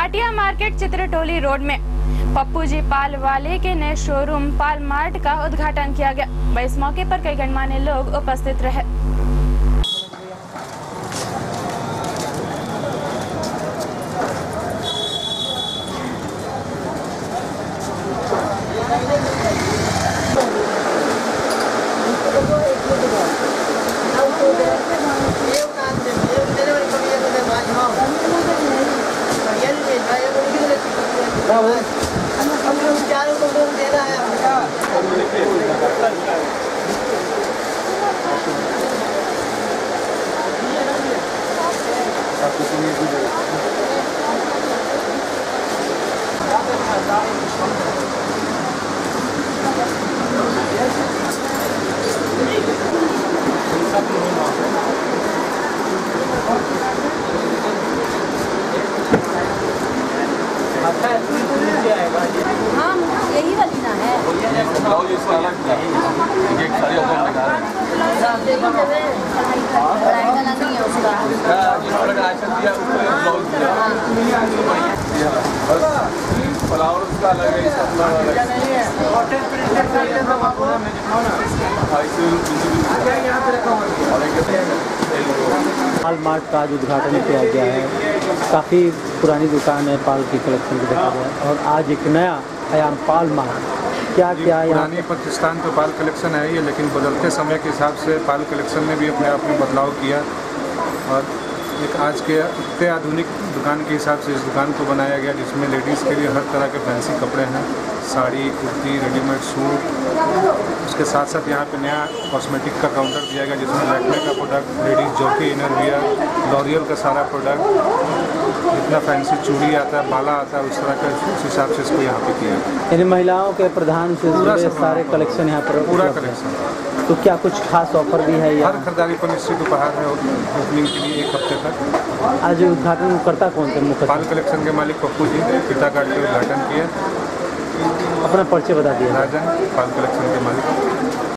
Bhatia market चित्रटोली road में पप्पू जी पाल वाले के नए शोरूम पाल मार्ट का उद्घाटन किया गया। इस मौके पर कई गणमान्य लोग उपस्थित रहे। हाँ, यही वाली ना है। पाल मार्ट का आज उद्घाटन किया गया है। काफ़ी पुरानी दुकान है पाल की कलेक्शन की देखा जाए, और आज एक नया आयाम पाल मार्ट। क्या पुरानी प्रतिष्ठान तो पाल कलेक्शन है ही, लेकिन बदलते समय के हिसाब से पाल कलेक्शन ने भी अपने आप में बदलाव किया और एक आज के इतने आधुनिक दुकान के हिसाब से इस दुकान को बनाया गया, जिसमें लेडीज़ के लिए हर तरह के फैंसी कपड़े हैं, साड़ी, कुर्ती, रेडीमेड सूट। उसके साथ साथ यहाँ पे नया कॉस्मेटिक का काउंटर दिया गया, जिसमें लैक्मे का product, ladies Jockey inner wear, L'Oreal का सारा प्रोडक्ट, जितना फैंसी चूड़ी आता है, बाला आता है, उस तरह का उस हिसाब से इसको यहाँ पे किया। यानी महिलाओं के प्रधान से सारे कलेक्शन यहाँ पर पूरा कलेक्शन। तो क्या कुछ खास ऑफर भी है? हर खरीदारी पर निश्चित उपहार है ओपनिंग के लिए 1 हफ्ते तक। आज उद्घाटन करता कौन थे? मुख्य पाल कलेक्शन के मालिक पप्पू जी पिता कार्ड के उद्घाटन किए। अपना परिचय बता दिया। राजा पाल कलेक्शन के मालिक।